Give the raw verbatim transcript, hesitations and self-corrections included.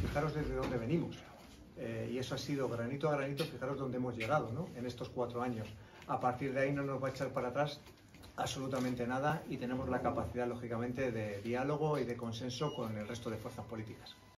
fijaros desde dónde venimos. Eh, y eso ha sido granito a granito, fijaros dónde hemos llegado, ¿no? En estos cuatro años. A partir de ahí no nos va a echar para atrás absolutamente nada y tenemos la capacidad, lógicamente, de diálogo y de consenso con el resto de fuerzas políticas.